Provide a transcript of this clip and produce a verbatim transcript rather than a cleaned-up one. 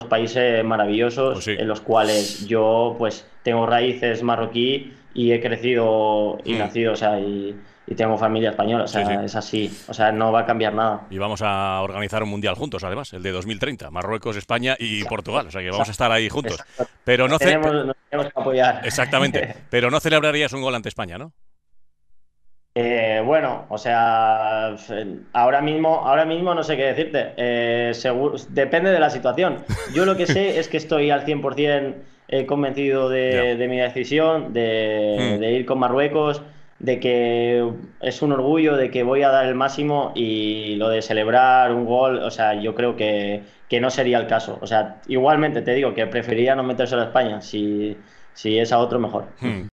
países maravillosos Pues sí. en los cuales yo pues tengo raíces marroquí y he crecido y Mm, nacido, o sea, y, y tengo familia española, o sí, sí. sea, es así, o sea, no va a cambiar nada. Y vamos a organizar un mundial juntos, además, el de dos mil treinta, Marruecos, España y Portugal. O sea que vamos a Exacto, estar ahí juntos. exacto. Pero Nos no ce- tenemos, pe- nos tenemos que apoyar. exactamente. Pero no celebrarías un gol ante España, ¿no? Eh, bueno, o sea, ahora mismo, ahora mismo no sé qué decirte. Eh, seguro- depende de la situación. Yo lo que sé es que estoy al cien por ciento eh, convencido Ya. de, de mi decisión, de, Mm, de ir con Marruecos, de que es un orgullo, de que voy a dar el máximo y lo de celebrar un gol, o sea, yo creo que, que no sería el caso. O sea, igualmente te digo que preferiría no metérselo a España. Si, si es a otro, mejor. mm.